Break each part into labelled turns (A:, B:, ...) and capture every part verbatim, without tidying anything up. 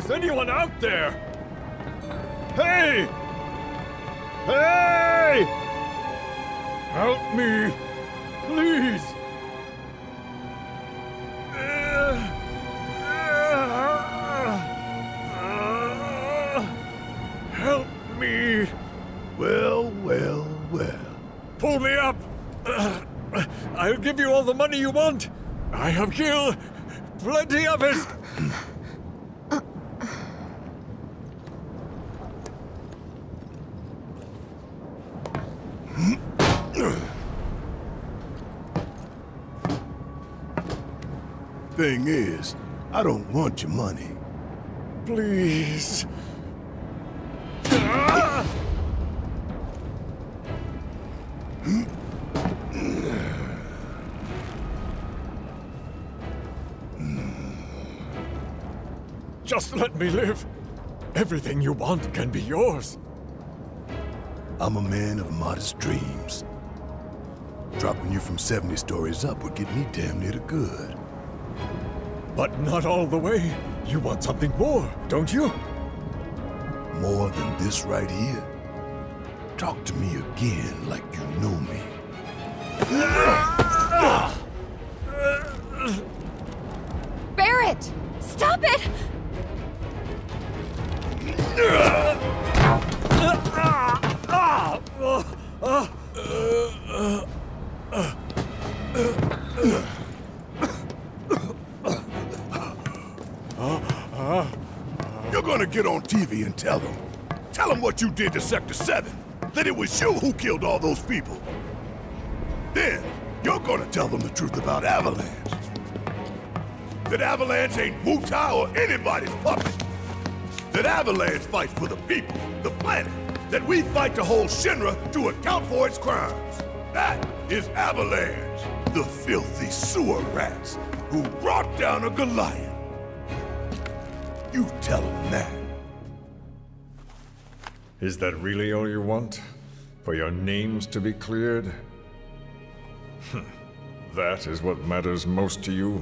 A: Is anyone out there? Hey! Hey! Help me, please! Help me!
B: Well, well, well.
A: Pull me up! I'll give you all the money you want! I have killed plenty of it!
B: Thing is, I don't want your money.
A: Please. Ah! Just let me live. Everything you want can be yours.
B: I'm a man of modest dreams. Dropping you from seventy stories up would get me damn near to good.
A: But not all the way. You want something more, don't you?
B: More than this right here? Talk to me again like you know me.
C: Barret! Stop it!
B: You're gonna get on T V and tell them. Tell them what you did to Sector seven. That it was you who killed all those people. Then, you're gonna tell them the truth about Avalanche. That Avalanche ain't Wu-Tai or anybody's puppet. That Avalanche fights for the people, the planet. That we fight to hold Shinra to account for its crimes. That is Avalanche. The filthy sewer rats who brought down a Goliath. You tell them that.
A: Is that really all you want? For your names to be cleared? That is what matters most to you?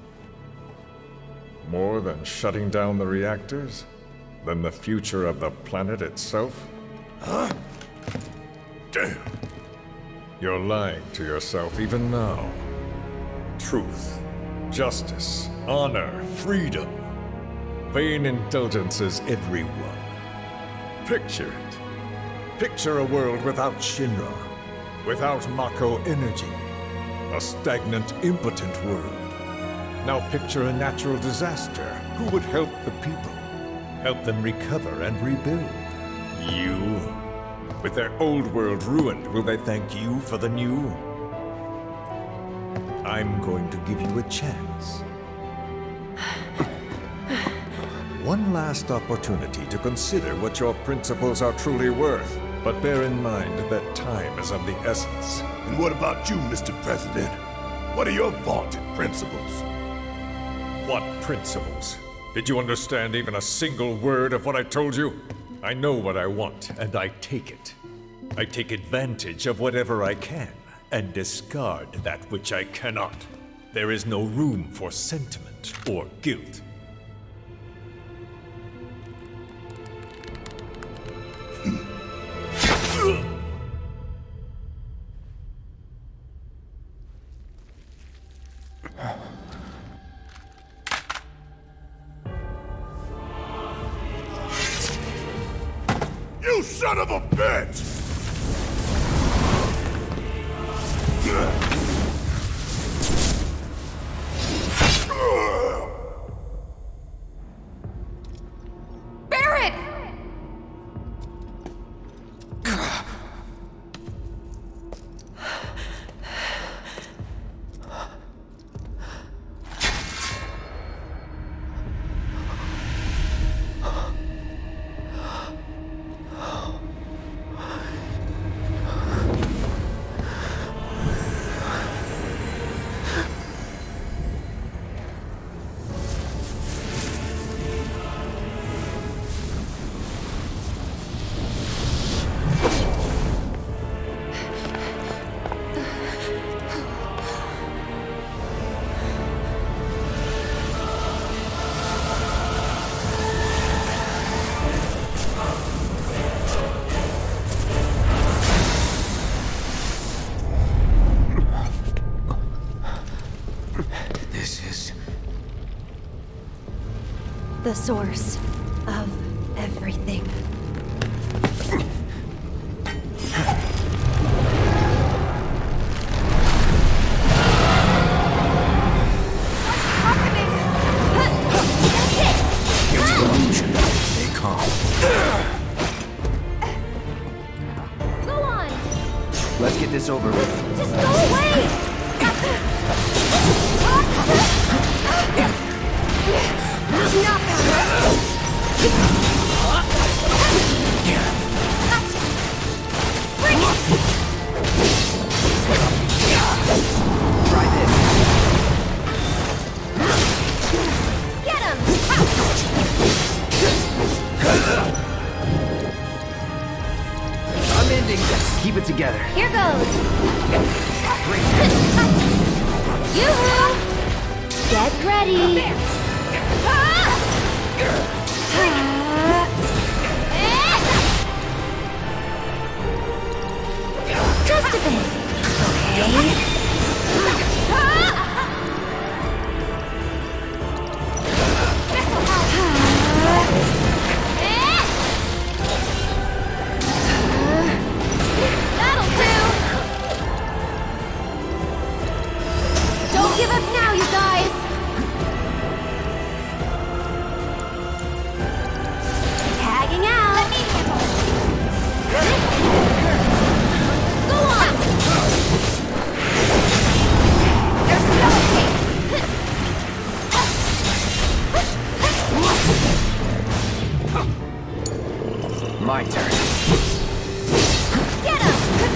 A: More than shutting down the reactors? Than the future of the planet itself?
B: Huh? Damn.
A: You're lying to yourself even now. Truth, justice, honor, freedom. Vain indulgences, everyone. Picture it. Picture a world without Shinra, without Mako energy. A stagnant, impotent world. Now picture a natural disaster. Who would help the people? Help them recover and rebuild? You? With their old world ruined, will they thank you for the new? I'm going to give you a chance. One last opportunity to consider what your principles are truly worth. But bear in mind that time is of the essence.
B: And what about you, Mister President? What are your vaunted principles?
A: What principles? Did you understand even a single word of what I told you? I know what I want, and I take it. I take advantage of whatever I can, and discard that which I cannot. There is no room for sentiment or guilt.
B: You son of a bitch!
C: Barret! The source of everything.
D: Let's get this over with.
C: Just go away! Not Bring it!
D: Try this.
C: Get him!
D: I'm ending this. Keep it together.
C: Here goes. Yoo-hoo! Get ready. Just a bit. Okay. That'll do. Don't give up now, you guys. Tagging out. Let me handle it. Go on. There's no escape.
D: My turn.
C: Get him.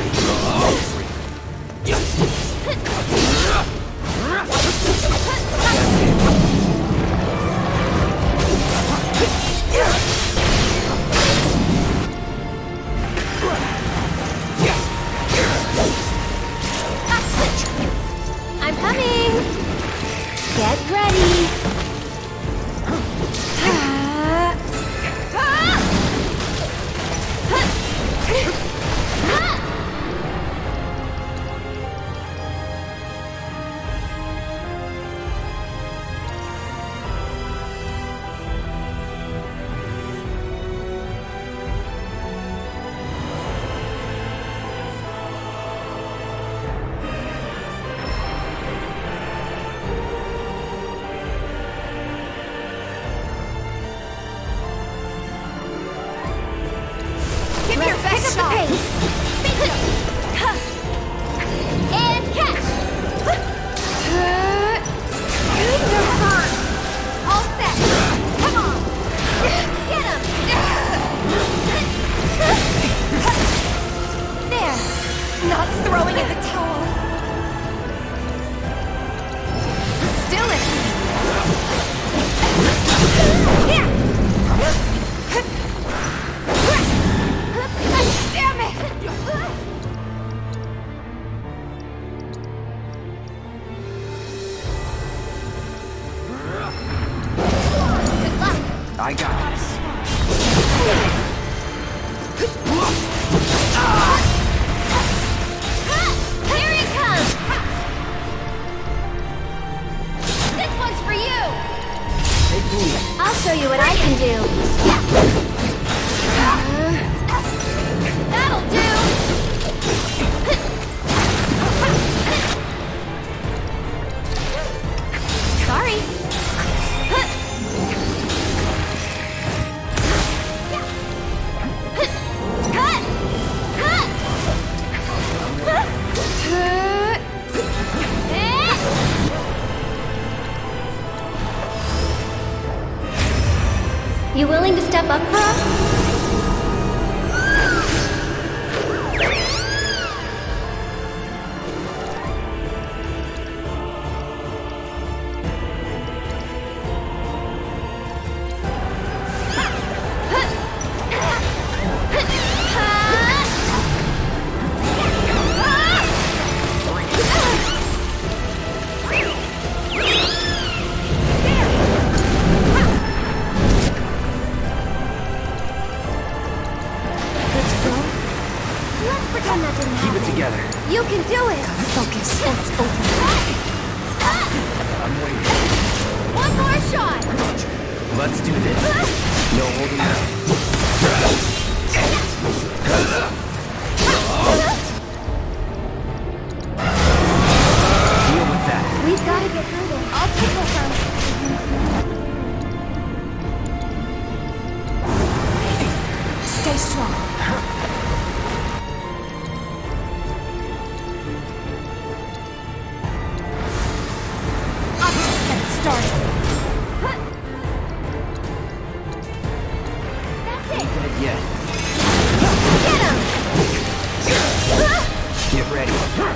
C: I'm coming. Get ready. Give me your best shot. And catch. Good burn. All set. Come on. Get him. There. Not throwing in the towel. Still in. Here. Damn it! Good luck.
D: I got this.
C: Here he comes! This one's for you!
D: Take me.
C: I'll show you what I can do. That'll do! Sorry. Cut! Cut! You willing to step up for us?
D: Keep it together.
C: You can do it! Focus, or it's over.
D: I'm waiting.
C: One more shot!
D: Let's do this. No holding out. Deal with that.
C: We've got to get through this. I'll take her first. Stay strong. I'm just getting started. That's it.
D: Dead yet.
C: Get him!
D: Get ready.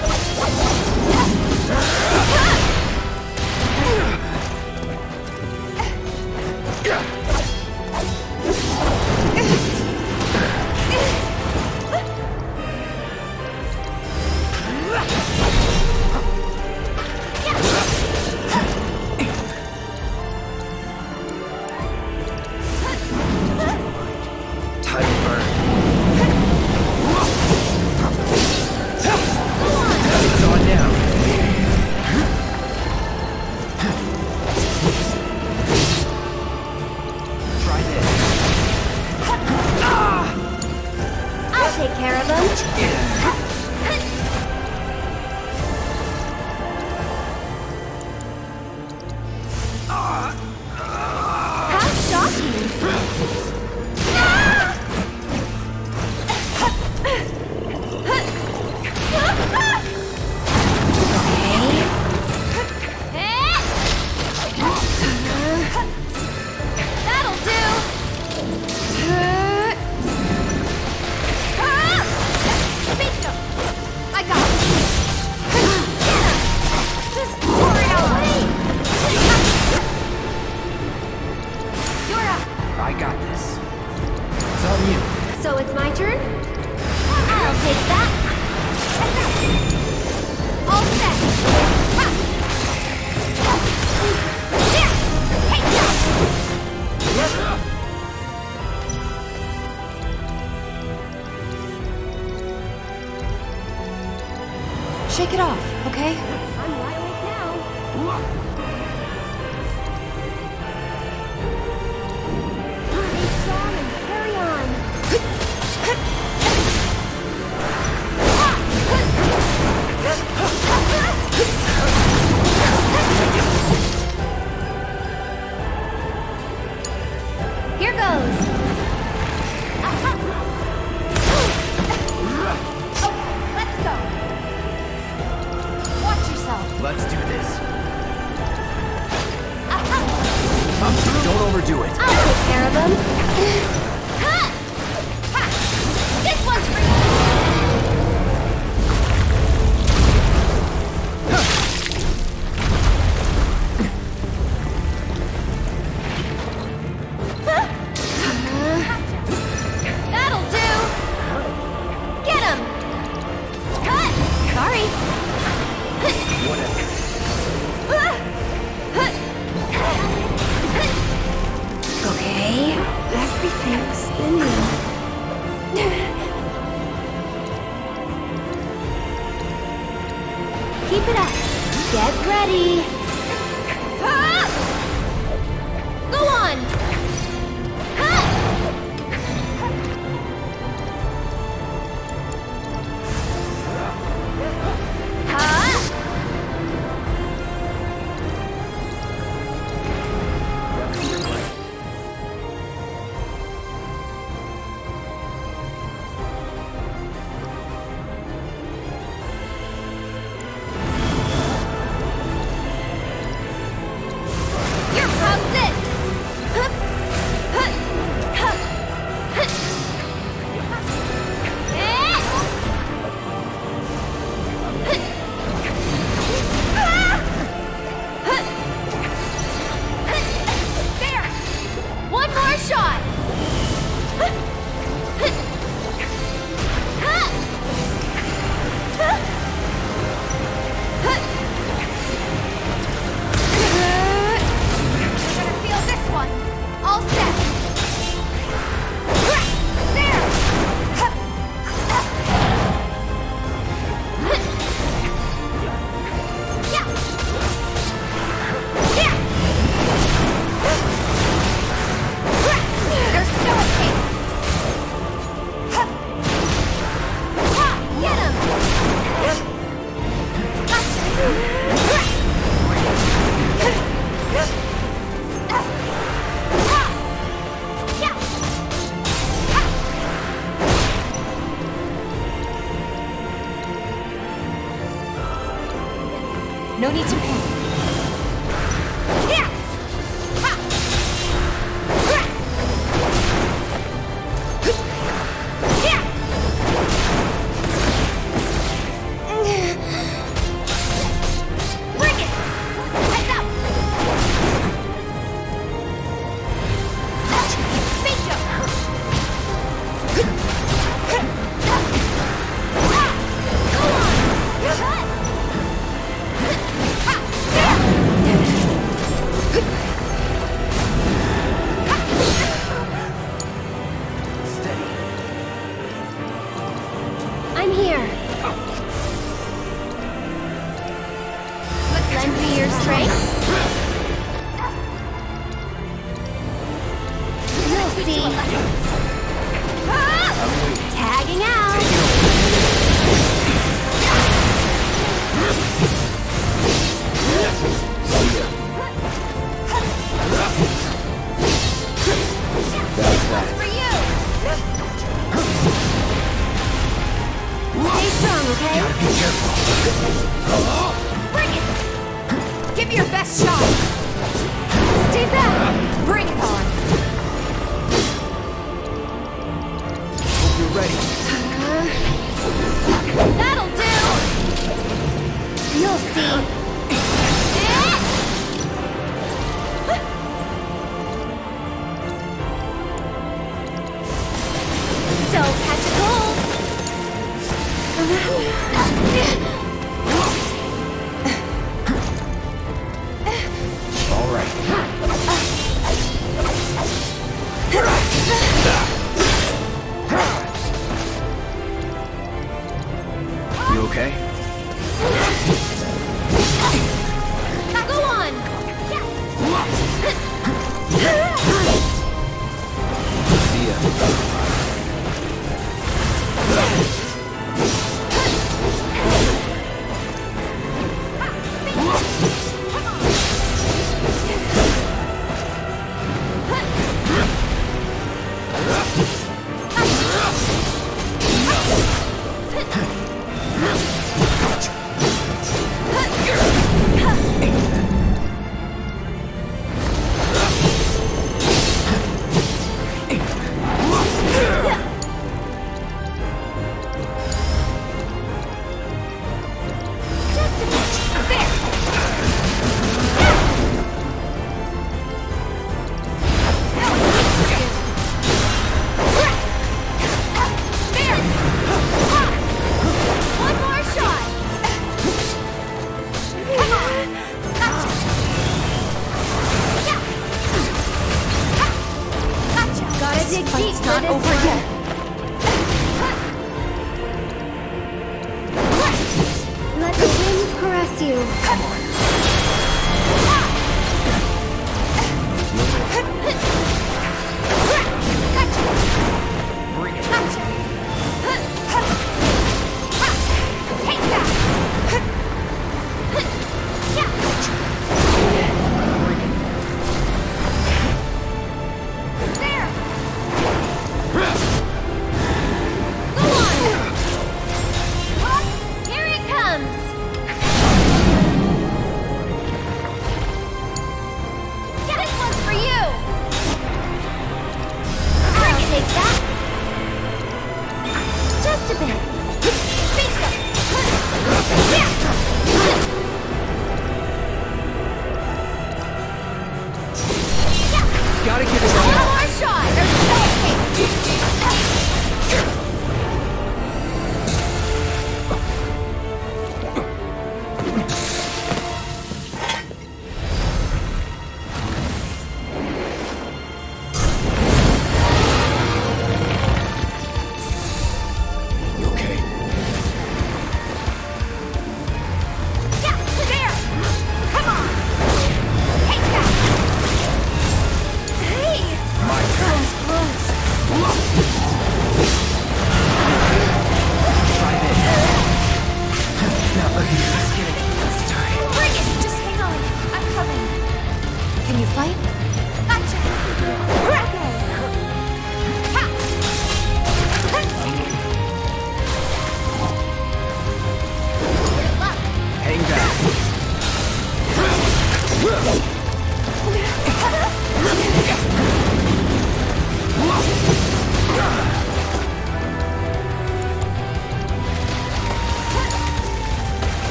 C: Shake it off, okay? I'm wide awake now. Stay strong and carry on. Here goes. Let's go. Watch yourself.
D: Let's do this. Don't overdo it.
C: I'll take care of them. This one's for you. That'll do. Get him. Cut. Sorry.
D: Whatever.
C: Okay, everything's spinning. Keep it up. Get ready. Ah! Go on. Ah! Ah! Here, how's this? Huh? No need to panic.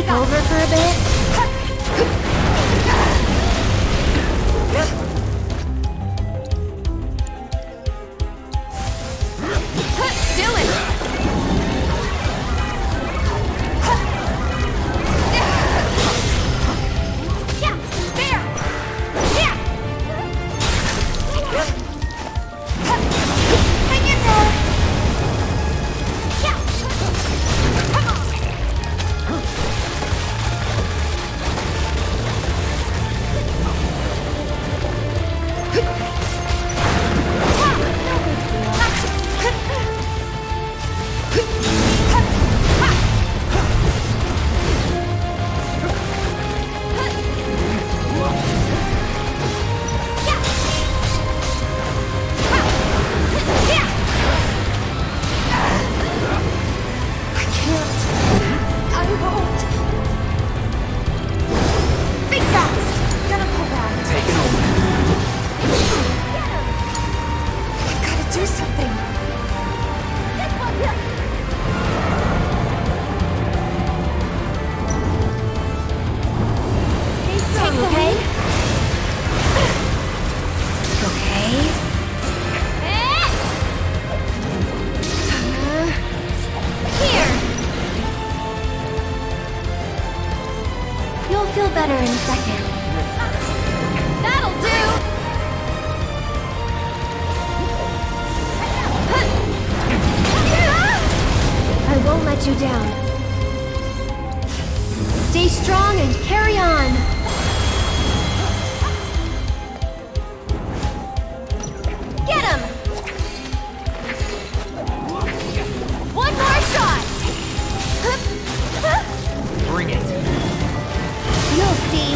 C: take over for a bit?
E: Still in. Yeah, there. Yeah. Hang in there. Yeah. Come on.
C: Better in a second.
E: That'll do!
C: I won't let you down. Stay strong and carry on.
E: Get him! One more shot!
D: Bring it.
C: You'll see.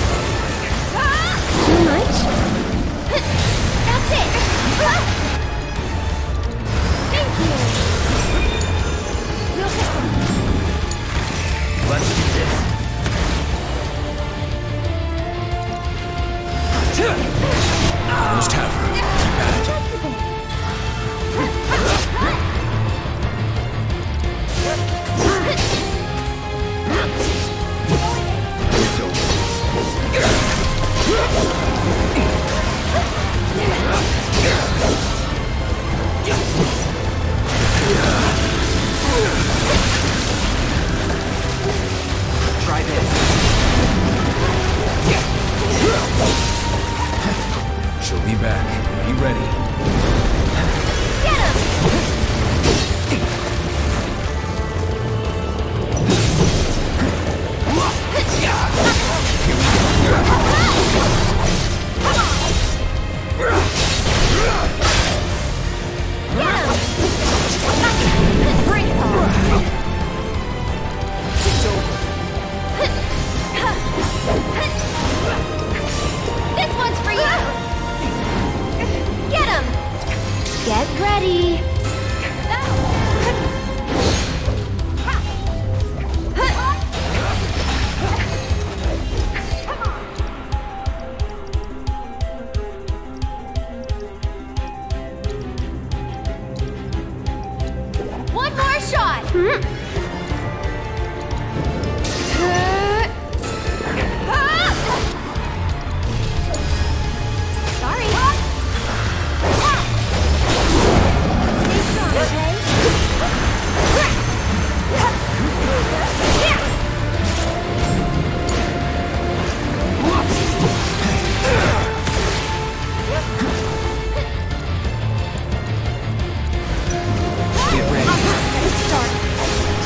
C: Too much?
E: That's it! Thank you!
D: Let's do this.
F: Almost have her. Keep at it. It's over.
D: Try this.
F: She'll be back. Be ready.
E: Get him! Bring it on!
D: It's over.
E: This one's for you! Get him!
C: Get ready.
E: One more shot! Sorry. Stay strong, okay?
D: Get ready.
E: Start.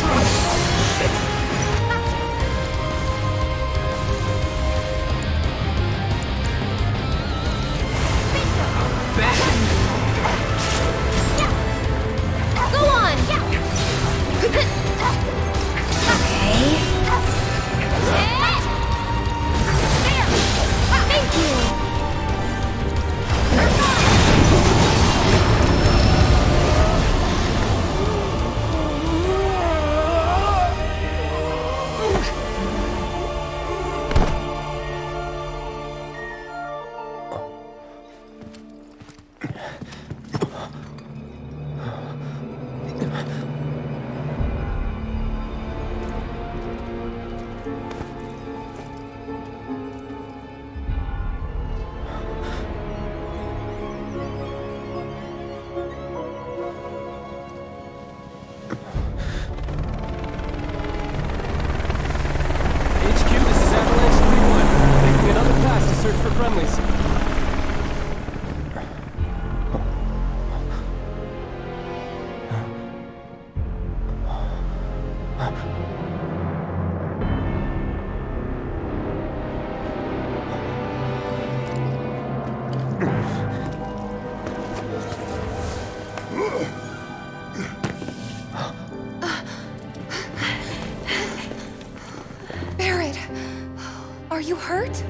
C: Barret, are you hurt?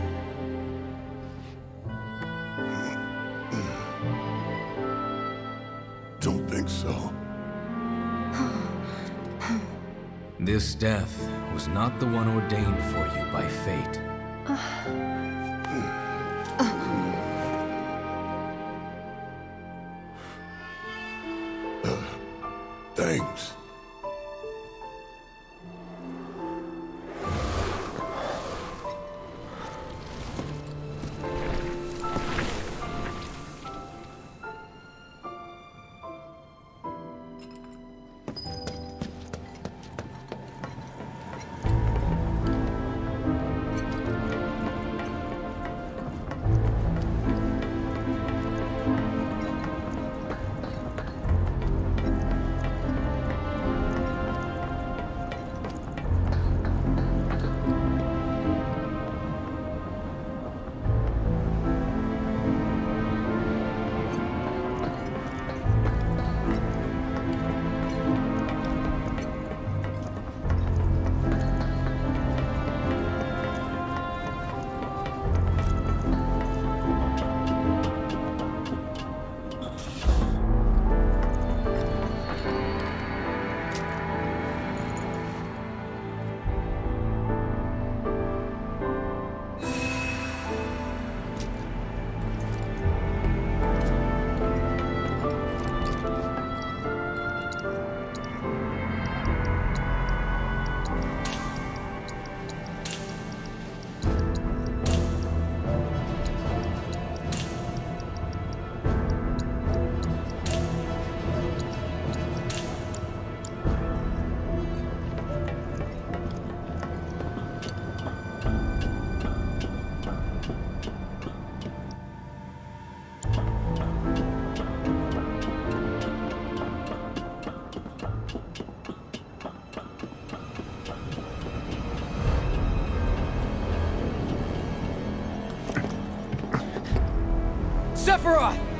B: Don't think so.
F: This death was not the one ordained for you by fate.
B: Thanks.
D: Sephiroth!